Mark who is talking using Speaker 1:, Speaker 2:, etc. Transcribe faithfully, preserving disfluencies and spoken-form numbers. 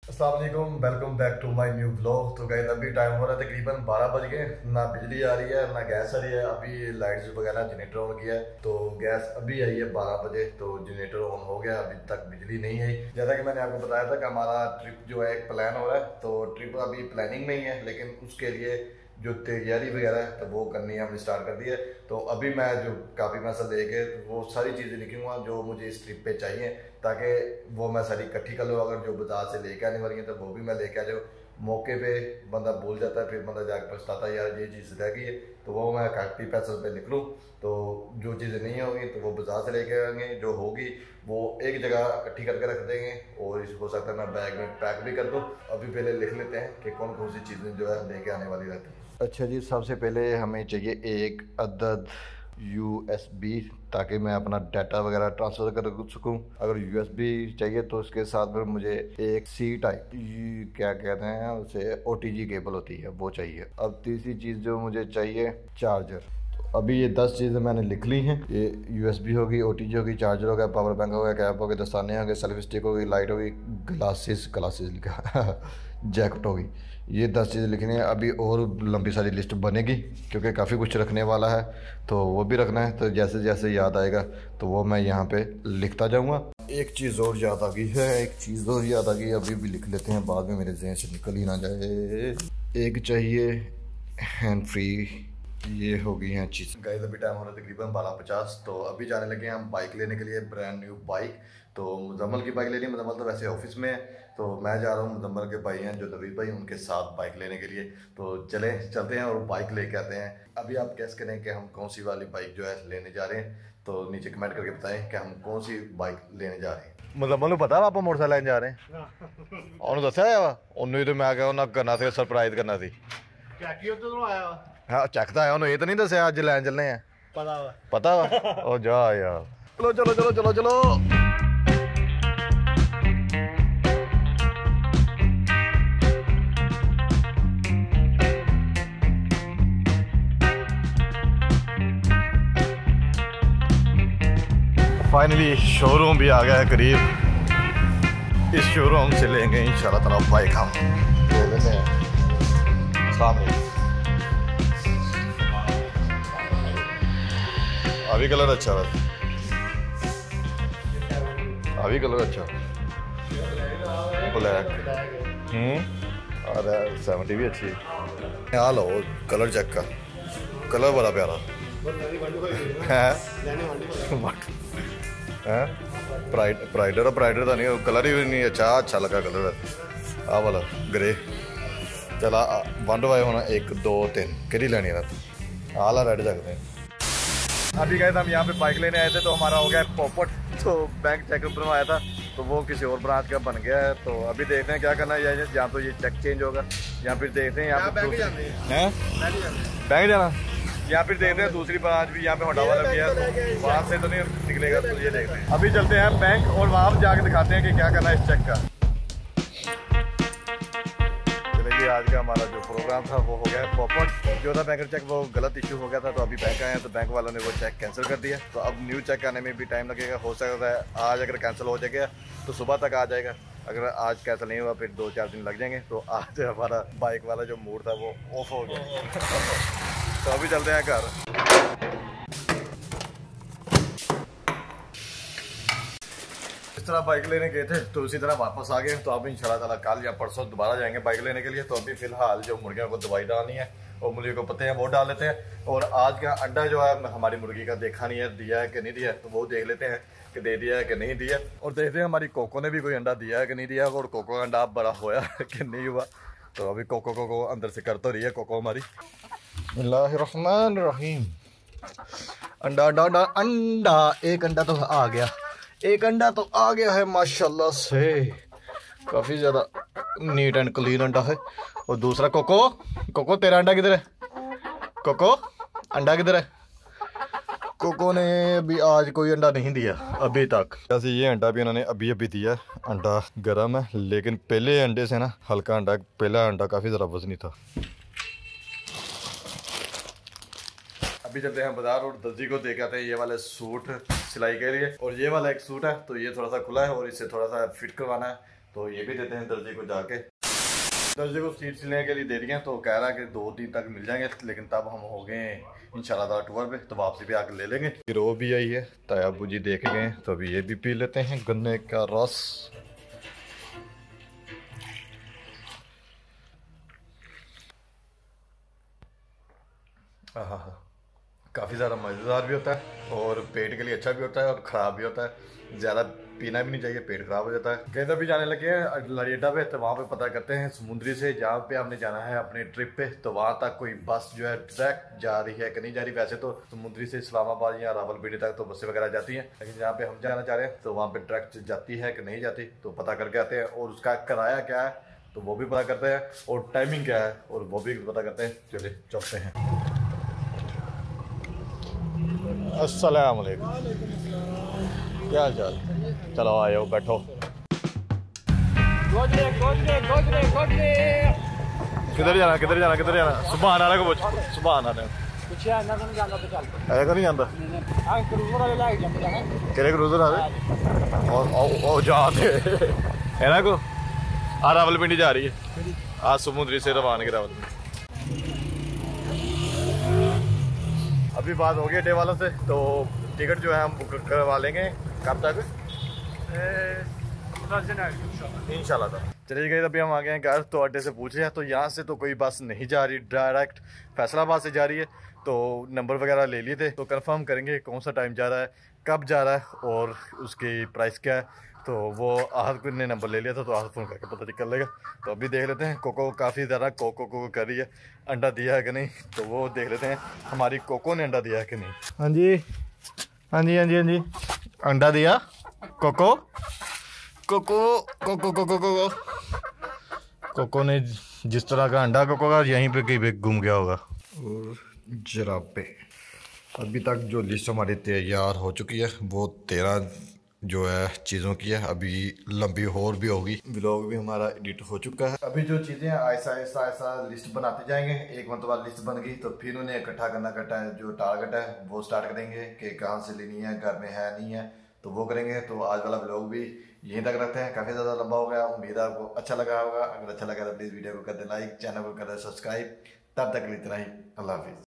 Speaker 1: अस्सलाम वालेकुम, welcome back to my new vlog. तो गाइस अभी टाइम हो रहा है तकरीबन बारह बज गए, ना बिजली आ रही है ना गैस आ रही है। अभी लाइट्स वगैरह जनरेटर ऑन किया है तो गैस अभी आई है बारह बजे, तो जनरेटर ऑन हो गया, अभी तक बिजली नहीं आई। जैसा कि मैंने आपको बताया था कि हमारा ट्रिप जो है एक प्लान हो रहा है, तो ट्रिप अभी प्लानिंग में ही है, लेकिन उसके लिए जो तैयारी वगैरह है तो वो करनी है, हमने स्टार्ट कर दी है। तो अभी मैं जो काफ़ी पैसा लेके वो सारी चीज़ें लिखूंगा जो मुझे इस ट्रिप पे चाहिए, ताकि वो मैं सारी इकट्ठी कर लूँ। अगर जो बाजार से लेके आने वाली है तो वो भी मैं लेके आ जाऊँ। मौके पे बंदा भूल जाता है, फिर बंदा जाके पछताता है यार ये चीज़ रह गई है, तो वो मैं काफ़ी पैसों पे लिख लूँ। तो जो चीज़ें नहीं होंगी तो वो बाजार से लेके आएंगे, जो होगी वो एक जगह इकट्ठी करके रख देंगे, और हो सकता है मैं बैग में पैक भी कर दूँ। अभी पहले लिख लेते हैं कि कौन कौन सी चीज़ें जो है लेके आने वाली रहती है। अच्छा जी, सबसे पहले हमें चाहिए एक अदद यू एस बी, ताकि मैं अपना डाटा वगैरह ट्रांसफ़र कर सकूं। अगर यू एस बी चाहिए तो उसके साथ में मुझे एक सी टाइप, क्या कहते हैं उसे, ओ टी जी केबल होती है, वो चाहिए। अब तीसरी चीज़ जो मुझे चाहिए, चार्जर। तो अभी ये दस चीज़ें मैंने लिख ली हैं। ये यू एस बी होगी, ओ टी जी होगी, चार्जर हो गया, पावर बैंक हो गया, कैप हो गई, दस्ताने हो गए, सेल्फी स्टिक होगी, लाइट होगी, ग्लासेस ग्लासेस लिखा जैकेट होगी। ये दस चीज़ें लिखनी है। अभी और लंबी सारी लिस्ट बनेगी क्योंकि काफ़ी कुछ रखने वाला है, तो वो भी रखना है। तो जैसे जैसे याद आएगा तो वो मैं यहाँ पे लिखता जाऊँगा। एक चीज़ और याद आ गई है, एक चीज़ और याद आ गई, अभी भी लिख लेते हैं, बाद में मेरे जहन से निकल ही ना जाए। एक चाहिए हैंड फ्री, ये हो गई हैं चीज़। गाइस अभी टाइम हो रहा है तकरीबन बारह पचास, तो अभी जाने लगे हैं हम बाइक लेने के लिए, ब्रांड न्यू बाइक। तो मुजम्मल की बाइक लेनी है, मुजम्मल तो वैसे ऑफिस में है, तो मैं जा रहा हूँ, मुजम्मल के भाई हैं जो नवीद भाई, उनके साथ बाइक लेने के लिए। तो चले चलते हैं और बाइक लेके आते हैं। अभी आप गैस करें कि हम कौन सी वाली बाइक जो है लेने जा रहे हैं, तो नीचे कमेंट करके बताएं कि हम कौन सी बाइक लेने जा रहे हैं। मुजम्मल को पता आप मोटरसाइकिल लेने जा रहे हैं? उन्होंने दसा वा उन्होंने तो मैं क्या करना सी, सरप्राइज करना सी। हाँ चखता है उन्होंने, ये तो नहीं दसिया अज लैन चलने हैं। पता वा पता वा ओ जा यार, चलो चलो चलो चलो चलो। फाइनली शोरूम भी आ गया है करीब। इस शोरूम से लेंगे इंशाल्लाह ताला बाइक, हम ले लेते हैं सामने। अभी कलर अच्छा है, अभी कलर अच्छा, ब्लैक। हम्म अरे सेवेंटी भी अच्छी है। हाँ लो कलर चेक का, कलर बड़ा प्यारा है। प्राइड प्राइडर प्राइडर का नहीं, कलर ही नहीं अच्छा, अच्छा लगा कलर आ वाला ग्रे। चला वन वाए होना, एक दो तीन कि लेनी है, आला रेड सकते हैं। अभी गए थे हम यहाँ पे बाइक लेने आए थे, तो हमारा हो गया पॉपट, तो बैंक चेकअप बनवाया था तो वो किसी और ब्रांच का बन गया है। तो अभी देखते हैं क्या करना है, यहाँ तो ये चेक चेंज होगा, या फिर देखते हैं यहाँ पे बैंक जाना, या फिर देखते हैं दूसरी ब्रांच भी यहाँ पे होंडा वाला भी है, तो वहाँ से तो नहीं निकलेगा, तो ये देखते हैं। अभी चलते हैं बैंक और वहाँ पर जाके दिखाते हैं कि क्या करना है इस चेक का। चलिए आज का हमारा जो प्रोग्राम था वो हो गया है पॉपट। जो था बैंक चेक वो गलत इशू हो गया था, तो अभी बैंक आए हैं तो बैंक वालों ने वो चेक कैंसिल कर दिया। तो अब न्यू चेक आने में भी टाइम लगेगा, हो सकता है आज अगर कैंसिल हो जाएगा तो सुबह तक आ जाएगा, अगर आज कैंसिल नहीं हुआ फिर दो चार दिन लग जाएंगे। तो आज हमारा बाइक वाला जो मूड था वो ऑफ हो गया। तो अभी चलते हैं घर। इस तरह बाइक लेने गए थे तो उसी तरह वापस आ गए, तो अभी इंशाल्लाह ताला कल या परसों दोबारा जाएंगे बाइक लेने के लिए। तो अभी फिलहाल जो मुर्गियों को दवाई डालनी है और मुर्गी को पत्ते हैं वो डाल लेते हैं। और आज का अंडा जो है हमारी मुर्गी का देखा नहीं है, दिया है कि नहीं दिया है, तो वो देख लेते हैं कि दे दिया है कि नहीं दिया। और देखते हैं हमारी कोको ने भी कोई अंडा दिया है कि नहीं दिया, और कोको का अंडा बड़ा होया कि नहीं हुआ। तो अभी कोको को अंदर से कर तो रही है कोको हमारी। बिस्मिल्लाहिर्रहमानिर्रहीम। अंडा अंडा अंडा अंडा, एक अंडा तो आ गया, एक अंडा तो आ गया है माशाल्लाह से, काफ़ी ज़्यादा नीट एंड क्लीन अंडा है। और दूसरा कोको, कोको तेरा अंडा किधर है? कोको अंडा किधर है? कोको ने भी आज कोई अंडा नहीं दिया अभी तक। जैसे ये अंडा भी इन्होंने अभी अभी दिया। अंडा गर्म है लेकिन पहले अंडे से ना हल्का अंडा, पहला अंडा काफ़ी ज़रा वजनी था। अभी चलते हैं बाजार और दर्जी को देख आते हैं ये वाले सूट सिलाई के लिए। और ये वाला एक सूट है तो ये थोड़ा सा खुला है और इसे थोड़ा सा फिट करवाना है, तो ये भी देते हैं दर्जी को जाके। दर्जी को सीट सिलने के लिए दे रही हैं, तो कह रहा है कि दो दिन तक मिल जाएंगे, लेकिन तब हम हो गए इंशाल्लाह टूर पे, तो वापसी भी आकर ले लेंगे। फिर वो भी आई है, तायाबू जी देखे गए, तो अभी ये भी पी लेते हैं गन्ने का रस। काफ़ी ज़्यादा मज़ेदार भी होता है और पेट के लिए अच्छा भी होता है और ख़राब भी होता है। ज़्यादा पीना भी नहीं चाहिए, पेट ख़राब हो जाता है। कहीं भी जाने लगे हैं लड़ियटा पे, तो वहाँ पे पता करते हैं समुद्री से जहाँ पे हमने जाना है अपने ट्रिप पे, तो वहाँ तक कोई बस जो है डायरेक्ट जा रही है कि नहीं जा रही। वैसे तो समुद्री से इस्लामाबाद या रावलपिंडी तक तो बसें वगैरह जाती हैं, लेकिन जहाँ पे हम जाना चाह रहे हैं तो वहाँ पे डायरेक्ट जाती है कि नहीं जाती, तो पता करके आते हैं। और उसका किराया क्या है तो वो भी पता करते हैं, और टाइमिंग क्या है और वो भी पता करते हैं। चलिए चलते हैं। अस्सलाम वालेकुम, क्या हाल चाल? चलो आयो बैठो। किधर जाना किधर जाना किधर जाना? सुबह आना को पूछ, सुबह आना ने ऐसा को नहीं जानता केरे क्रूजर आ रहे और और जाते है ना को आ रावलपिंडी जा रही है, आज समुद्री से रवाना की रावलपिंडी। अभी बात हो गई डे वालों से, तो टिकट जो है हम बुक करवा लेंगे। कब तक? इंशाल्लाह। तो चलिए गए, अभी हम आ गए हैं घर, तो अड्डे से पूछे हैं तो यहाँ से तो कोई बस नहीं जा रही, डायरेक्ट फैसलाबाद से जा रही है। तो नंबर वगैरह ले लिए थे, तो कंफर्म करेंगे कौन सा टाइम जा रहा है, कब जा रहा है और उसकी प्राइस क्या है। तो वो आहद ने नंबर ले लिया था, तो आहद फ़ोन करके पता चल लेगा। तो अभी देख लेते हैं कोको काफ़ी ज़्यादा कोको को कर रही है, अंडा दिया है कि नहीं, तो वो देख लेते हैं हमारी कोको ने अंडा दिया है कि नहीं। हाँ जी हाँ जी हाँ जी हाँ जी अंडा दिया कोको कोको कोको कोको कोको कोको ने जिस तरह का अंडा कोको का यहीं पे कहीं पे घूम गया होगा। और जराबे अभी तक जो लिस्ट हमारी तैयार हो चुकी है वो तेरह जो है चीज़ों की है, अभी लंबी और भी होगी। व्लॉग भी हमारा एडिट हो चुका है। अभी जो चीज़ें ऐसा ऐसा ऐसा लिस्ट बनाते जाएंगे, एक मतलब लिस्ट बन गई तो फिर उन्हें इकट्ठा करना करता है, जो टारगेट है वो स्टार्ट करेंगे कि कहाँ से लेनी है, घर में है नहीं है तो वो करेंगे। तो आज वाला व्लॉग भी यहीं तक रखते हैं, काफ़ी ज़्यादा लंबा हो गया। उम्मीद है आपको अच्छा लगा होगा। अगर अच्छा लगा तो प्लीज़ वीडियो को कर दे लाइक, चैनल को कर दे सब्सक्राइब। तब तक इतना ही, अल्लाह हाफिज़।